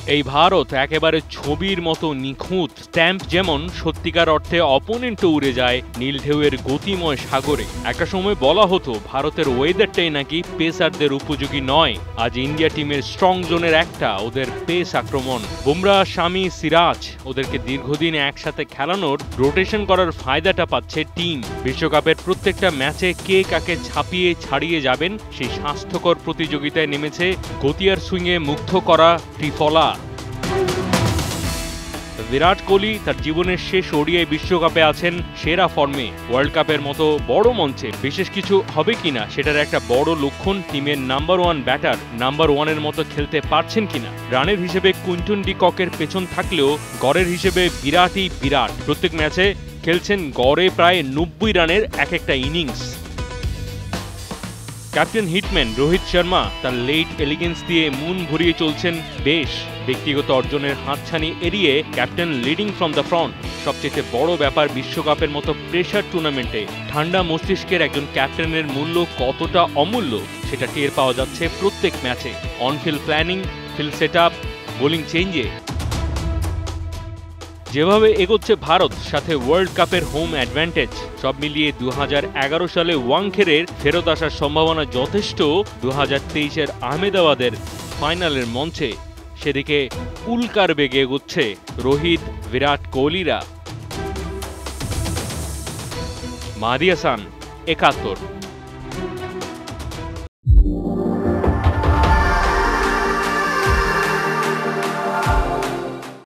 এই ভারত একেবারে ছবির মতো নিখুঁত, স্ট্যাম্প যেমন সত্যিকার অর্থে অপোনেন্টও উড়ে যায় নীল ঢেউয়ের গতিময় সাগরে। একটা সময় বলা হতো ভারতের ওয়েদারটাই নাকি পেসারদের উপযোগী নয়। আজ ইন্ডিয়া টিমের স্ট্রং জোনের একটা ওদের পেস আক্রমণ। বুমরা, শামি, সিরাজ ওদেরকে দীর্ঘদিন একসাথে খেলানোর রোটেশন করার ফায়দাটা পাচ্ছে টিম। বিশ্বকাপের প্রত্যেকটা ম্যাচে কে কাকে ছাপিয়ে ছাড়িয়ে যাবেন সেই স্বাস্থ্যকর প্রতিযোগিতায় নেমেছে গতিয়ার সুইংয়ে মুগ্ধ করা ত্রিফলা। বিরাট কোহলি তার জীবনের শেষ ওডিআই বিশ্বকাপে আছেন সেরা ফর্মে। ওয়ার্ল্ড কাপের মতো বড় মঞ্চে বিশেষ কিছু হবে কিনা সেটার একটা বড় লক্ষণ টিমের নাম্বার ওয়ান ব্যাটার নাম্বার ওয়ানের মতো খেলতে পারছেন কিনা। রানের হিসেবে কুইন্টন ডি ককের পেছন থাকলেও গড়ের হিসেবে বিরাটই বিরাট। প্রত্যেক ম্যাচে খেলছেন গড়ে প্রায় 90 রানের এক একটা ইনিংস। ক্যাপ্টেন হিটম্যান রোহিত শর্মা তার লেট এলিগেন্স দিয়ে মন ভরিয়ে চলছেন বেশ। ব্যক্তিগত অর্জনের হাতছানি এড়িয়ে captain leading from the front. সবচেয়ে বড় ব্যাপার বিশ্বকাপের মতো প্রেশার টুর্নামেন্টে ঠান্ডা মস্তিষ্কের একজন ক্যাপ্টেনের মূল্য কতটা অমূল্য সেটা টের পাওয়া যাচ্ছে প্রত্যেক ম্যাচে। On field planning, field set up, bowling চেঞ্জে। যেভাবে এগোচ্ছে ভারত, সাথে ওয়ার্ল্ড কাপের হোম অ্যাডভান্টেজ, সব মিলিয়ে 2011 সালে ওয়াংখেড়ের ফেরত আসার সম্ভাবনা যথেষ্ট 2023-এর আহমেদাবাদের ফাইনালের মঞ্চে। সেদিকে উল্কার বেগে এগোচ্ছে রোহিত, বিরাট কোহলিরা। মাহদি হাসান, একাত্তর।